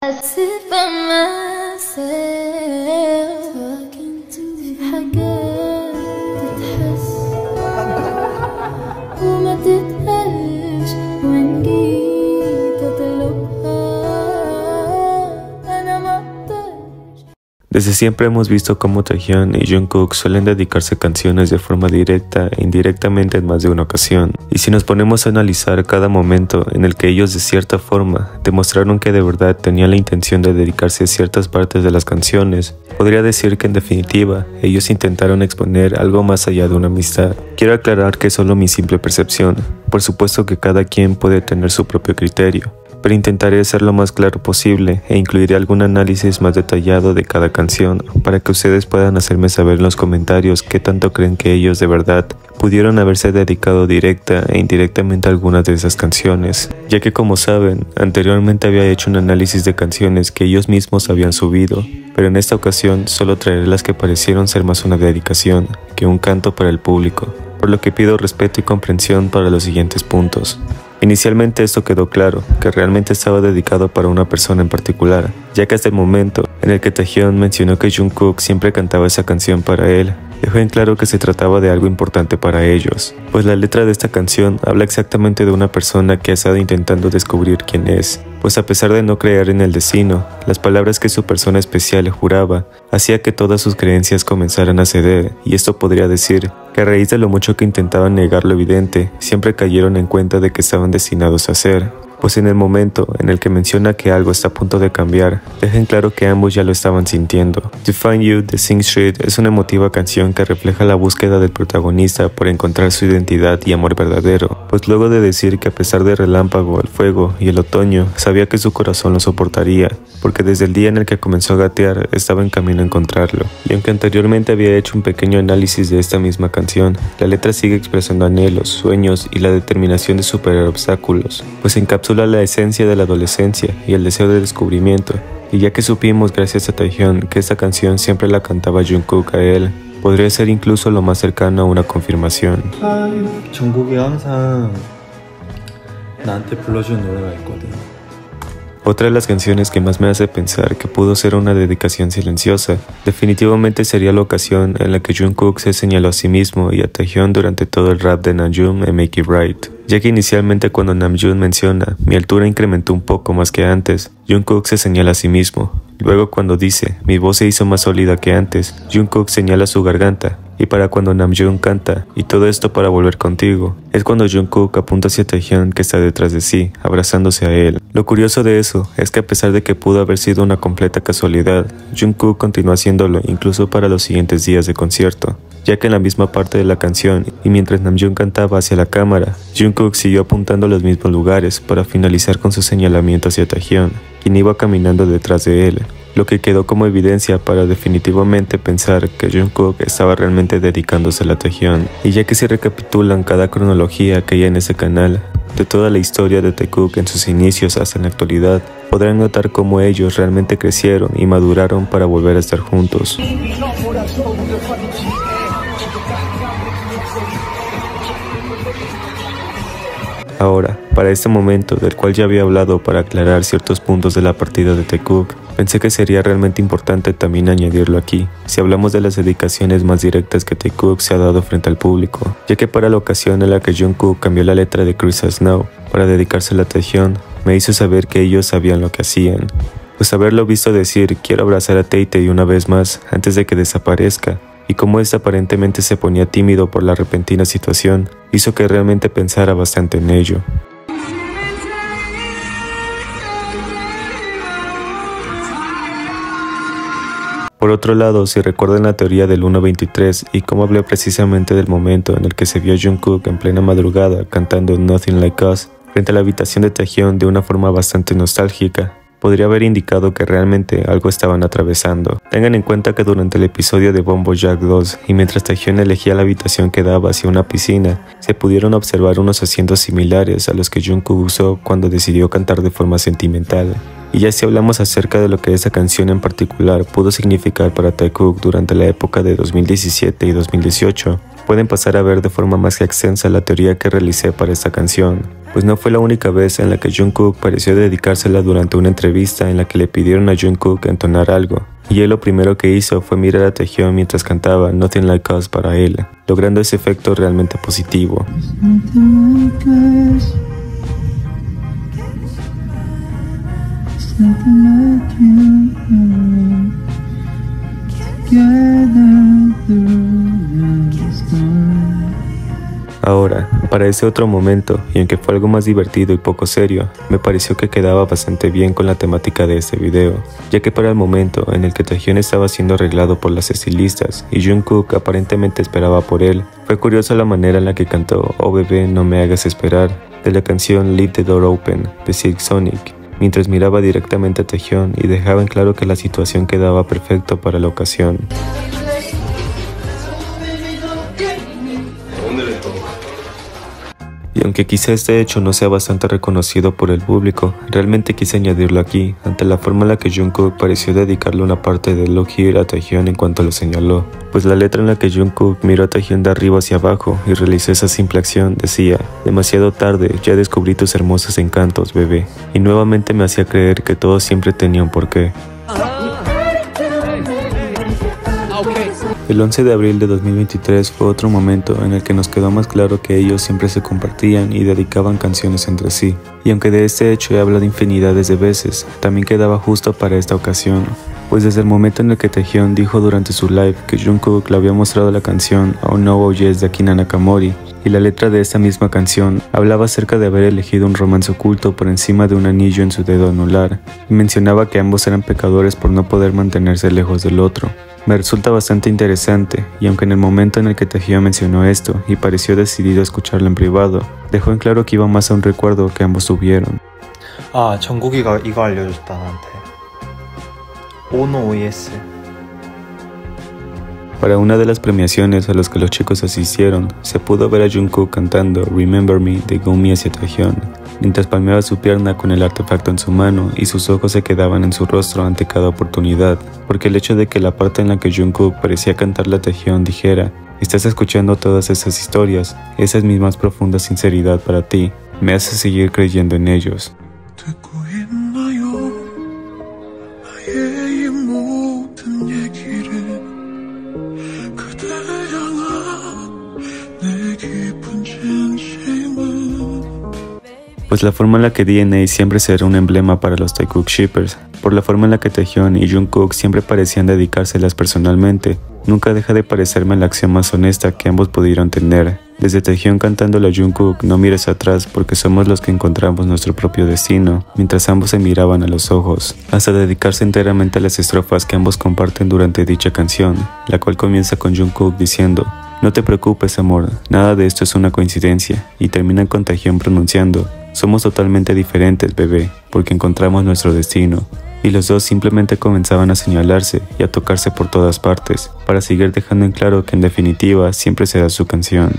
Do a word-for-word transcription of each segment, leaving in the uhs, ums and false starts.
I sit by myself talking to حاجات تتحس وما تتقالش وإن جيت أطلبها أنا ما أقدرش. Desde siempre hemos visto cómo Taehyun y Jungkook suelen dedicarse canciones de forma directa e indirectamente en más de una ocasión. Y si nos ponemos a analizar cada momento en el que ellos de cierta forma demostraron que de verdad tenían la intención de dedicarse a ciertas partes de las canciones, podría decir que en definitiva ellos intentaron exponer algo más allá de una amistad. Quiero aclarar que es solo mi simple percepción, por supuesto que cada quien puede tener su propio criterio, pero intentaré ser lo más claro posible e incluiré algún análisis más detallado de cada canción para que ustedes puedan hacerme saber en los comentarios qué tanto creen que ellos de verdad pudieron haberse dedicado directa e indirectamente a algunas de esas canciones, ya que como saben, anteriormente había hecho un análisis de canciones que ellos mismos habían subido, pero en esta ocasión solo traeré las que parecieron ser más una dedicación que un canto para el público, por lo que pido respeto y comprensión para los siguientes puntos. Inicialmente esto quedó claro, que realmente estaba dedicado para una persona en particular, ya que hasta el momento en el que Taehyun mencionó que Jungkook siempre cantaba esa canción para él, dejó en claro que se trataba de algo importante para ellos, pues la letra de esta canción habla exactamente de una persona que ha estado intentando descubrir quién es, pues a pesar de no creer en el destino, las palabras que su persona especial juraba hacía que todas sus creencias comenzaran a ceder, y esto podría decir que a raíz de lo mucho que intentaban negar lo evidente, siempre cayeron en cuenta de que estaban destinados a ser. Pues en el momento en el que menciona que algo está a punto de cambiar, dejen claro que ambos ya lo estaban sintiendo. To Find You de Sing Street es una emotiva canción que refleja la búsqueda del protagonista por encontrar su identidad y amor verdadero, pues luego de decir que a pesar del relámpago, el fuego y el otoño, sabía que su corazón lo soportaría, porque desde el día en el que comenzó a gatear estaba en camino a encontrarlo. Y aunque anteriormente había hecho un pequeño análisis de esta misma canción, la letra sigue expresando anhelos, sueños y la determinación de superar obstáculos, pues encapsula la esencia de la adolescencia y el deseo de descubrimiento, y ya que supimos gracias a Taehyun que esta canción siempre la cantaba Jungkook a él, podría ser incluso lo más cercano a una confirmación. 정국이 항상 나한테 불러준 노래가 있거든. Otra de las canciones que más me hace pensar que pudo ser una dedicación silenciosa, definitivamente sería la ocasión en la que Jungkook se señaló a sí mismo y a Taehyun durante todo el rap de Namjoon en Make It Right, ya que inicialmente cuando Namjoon menciona mi altura incrementó un poco más que antes, Jungkook se señala a sí mismo. Luego cuando dice mi voz se hizo más sólida que antes, Jungkook señala su garganta. Y para cuando Namjoon canta, y todo esto para volver contigo, es cuando Jungkook apunta hacia Taehyun que está detrás de sí, abrazándose a él. Lo curioso de eso es que a pesar de que pudo haber sido una completa casualidad, Jungkook continuó haciéndolo incluso para los siguientes días de concierto, ya que en la misma parte de la canción, y mientras Namjoon cantaba hacia la cámara, Jungkook siguió apuntando a los mismos lugares para finalizar con su señalamiento hacia Taehyun, quien iba caminando detrás de él, lo que quedó como evidencia para definitivamente pensar que Jungkook estaba realmente dedicándose a Taehyun. Y ya que si recapitulan cada cronología que hay en ese canal, de toda la historia de Taekook en sus inicios hasta en la actualidad, podrán notar cómo ellos realmente crecieron y maduraron para volver a estar juntos. Ahora, para este momento, del cual ya había hablado para aclarar ciertos puntos de la partida de Taekook, pensé que sería realmente importante también añadirlo aquí, si hablamos de las dedicaciones más directas que Taekook se ha dado frente al público, ya que para la ocasión en la que Jungkook cambió la letra de Christmas Now para dedicársela a Taehyun, me hizo saber que ellos sabían lo que hacían, pues haberlo visto decir quiero abrazar a Tae una vez más antes de que desaparezca, y como éste aparentemente se ponía tímido por la repentina situación, hizo que realmente pensara bastante en ello. Por otro lado, si recuerdan la teoría del uno veintitrés y cómo hablé precisamente del momento en el que se vio Jungkook en plena madrugada cantando Nothing Like Us frente a la habitación de Taehyun de una forma bastante nostálgica, podría haber indicado que realmente algo estaban atravesando. Tengan en cuenta que durante el episodio de Bombo Jack dos y mientras Taehyun elegía la habitación que daba hacia una piscina, se pudieron observar unos asientos similares a los que Jungkook usó cuando decidió cantar de forma sentimental. Y ya si hablamos acerca de lo que esta canción en particular pudo significar para Taekook durante la época de dos mil diecisiete y dos mil dieciocho, pueden pasar a ver de forma más extensa la teoría que realicé para esta canción, pues no fue la única vez en la que Jungkook pareció dedicársela durante una entrevista en la que le pidieron a Jungkook entonar algo, y él lo primero que hizo fue mirar a Taehyung mientras cantaba Nothing Like Us para él, logrando ese efecto realmente positivo. Ahora, para ese otro momento, y aunque fue algo más divertido y poco serio, me pareció que quedaba bastante bien con la temática de este video, ya que para el momento en el que Taehyung estaba siendo arreglado por las estilistas y Jungkook aparentemente esperaba por él, fue curiosa la manera en la que cantó Oh Bebé No Me Hagas Esperar, de la canción Leave the Door Open de Silk Sonic, mientras miraba directamente a Taehyung y dejaba en claro que la situación quedaba perfecto para la ocasión. Y aunque quizá este hecho no sea bastante reconocido por el público, realmente quise añadirlo aquí, ante la forma en la que Jungkook pareció dedicarle una parte de Look Here a Taehyung en cuanto lo señaló, pues la letra en la que Jungkook miró a Taehyung de arriba hacia abajo y realizó esa simple acción decía: demasiado tarde, ya descubrí tus hermosos encantos, bebé, y nuevamente me hacía creer que todo siempre tenía un porqué. El once de abril de dos mil veintitrés fue otro momento en el que nos quedó más claro que ellos siempre se compartían y dedicaban canciones entre sí. Y aunque de este hecho he hablado infinidades de veces, también quedaba justo para esta ocasión, pues desde el momento en el que Taehyung dijo durante su live que Jungkook le había mostrado la canción Oh No Oh Yes de Akina Nakamori, y la letra de esta misma canción hablaba acerca de haber elegido un romance oculto por encima de un anillo en su dedo anular, y mencionaba que ambos eran pecadores por no poder mantenerse lejos del otro. Me resulta bastante interesante, y aunque en el momento en el que Taehyung mencionó esto y pareció decidido a escucharlo en privado, dejó en claro que iba más a un recuerdo que ambos tuvieron. 아, 정국이가 이거 알려줬다 나한테. 오노 오에스. Para una de las premiaciones a las que los chicos asistieron, se pudo ver a Jungkook cantando Remember Me de Gumi hacia Taehyung, mientras palmeaba su pierna con el artefacto en su mano y sus ojos se quedaban en su rostro ante cada oportunidad, porque el hecho de que la parte en la que Jungkook parecía cantarle a Taehyung dijera: estás escuchando todas esas historias, esa es mi más profunda sinceridad para ti, me hace seguir creyendo en ellos. Pues la forma en la que D N A siempre será un emblema para los Taekook Shippers, por la forma en la que Taehyung y Jungkook siempre parecían dedicárselas personalmente, nunca deja de parecerme la acción más honesta que ambos pudieron tener. Desde Taehyung cantándole a Jungkook no mires atrás porque somos los que encontramos nuestro propio destino, mientras ambos se miraban a los ojos, hasta dedicarse enteramente a las estrofas que ambos comparten durante dicha canción, la cual comienza con Jungkook diciendo: no te preocupes amor, nada de esto es una coincidencia, y terminan con Taehyung pronunciando: somos totalmente diferentes bebé, porque encontramos nuestro destino. Y los dos simplemente comenzaban a señalarse y a tocarse por todas partes, para seguir dejando en claro que en definitiva siempre será su canción.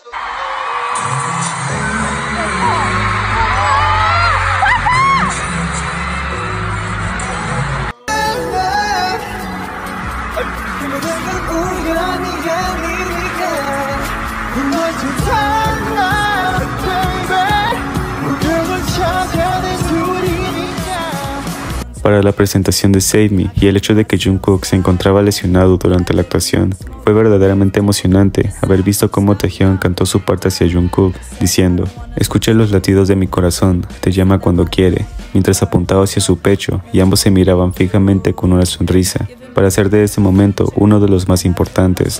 Para la presentación de Save Me y el hecho de que Jungkook se encontraba lesionado durante la actuación, fue verdaderamente emocionante haber visto cómo Taehyung cantó su parte hacia Jungkook, diciendo: escuché los latidos de mi corazón, te llama cuando quiere, mientras apuntaba hacia su pecho y ambos se miraban fijamente con una sonrisa, para hacer de ese momento uno de los más importantes.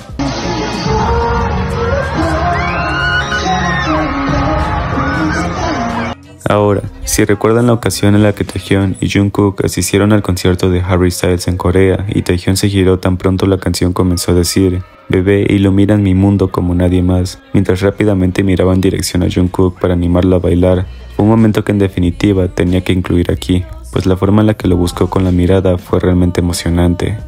Ahora, si recuerdan la ocasión en la que Taehyung y Jungkook asistieron al concierto de Harry Styles en Corea y Taehyung se giró tan pronto la canción comenzó a decir bebé iluminan mi mundo como nadie más, mientras rápidamente miraba en dirección a Jungkook para animarlo a bailar, fue un momento que en definitiva tenía que incluir aquí, pues la forma en la que lo buscó con la mirada fue realmente emocionante.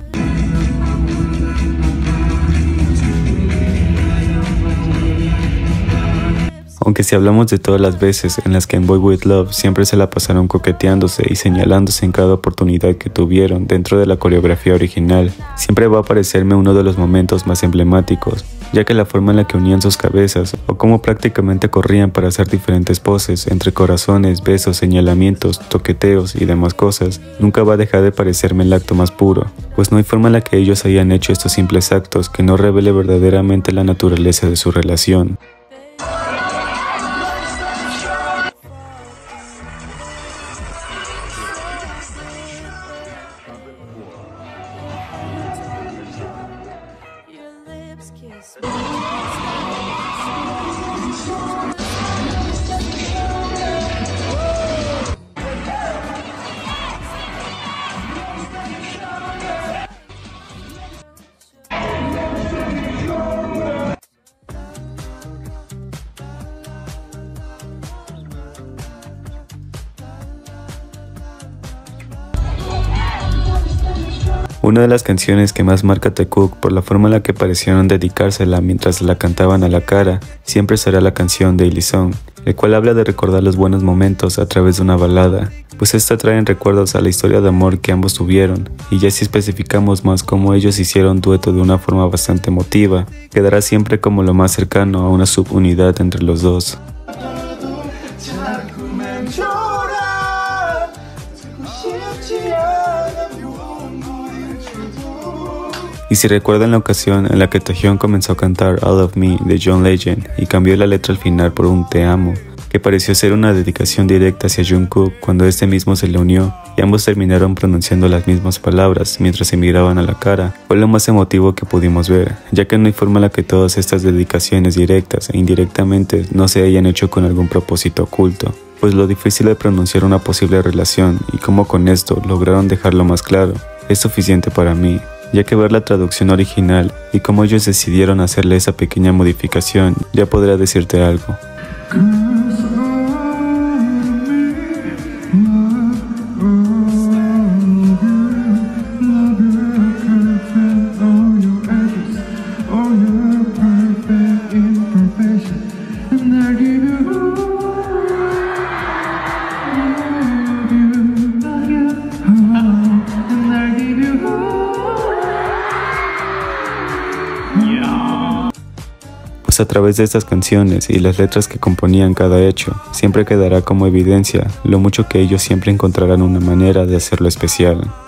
Aunque si hablamos de todas las veces en las que en Boy With Love siempre se la pasaron coqueteándose y señalándose en cada oportunidad que tuvieron dentro de la coreografía original, siempre va a parecerme uno de los momentos más emblemáticos, ya que la forma en la que unían sus cabezas o cómo prácticamente corrían para hacer diferentes poses entre corazones, besos, señalamientos, toqueteos y demás cosas, nunca va a dejar de parecerme el acto más puro, pues no hay forma en la que ellos hayan hecho estos simples actos que no revele verdaderamente la naturaleza de su relación. Una de las canciones que más marca a The Cook por la forma en la que parecieron dedicársela mientras la cantaban a la cara, siempre será la canción Daily Song, el cual habla de recordar los buenos momentos a través de una balada, pues esta trae recuerdos a la historia de amor que ambos tuvieron, y ya si especificamos más cómo ellos hicieron dueto de una forma bastante emotiva, quedará siempre como lo más cercano a una subunidad entre los dos. Y si recuerdan la ocasión en la que Taehyung comenzó a cantar All of Me de John Legend y cambió la letra al final por un Te amo, que pareció ser una dedicación directa hacia Jungkook cuando este mismo se le unió y ambos terminaron pronunciando las mismas palabras mientras se miraban a la cara, fue lo más emotivo que pudimos ver, ya que no hay forma en la que todas estas dedicaciones directas e indirectamente no se hayan hecho con algún propósito oculto, pues lo difícil de pronunciar una posible relación y cómo con esto lograron dejarlo más claro, es suficiente para mí, ya que ver la traducción original y cómo ellos decidieron hacerle esa pequeña modificación ya podría decirte algo. A través de estas canciones y las letras que componían cada hecho, siempre quedará como evidencia lo mucho que ellos siempre encontrarán una manera de hacerlo especial.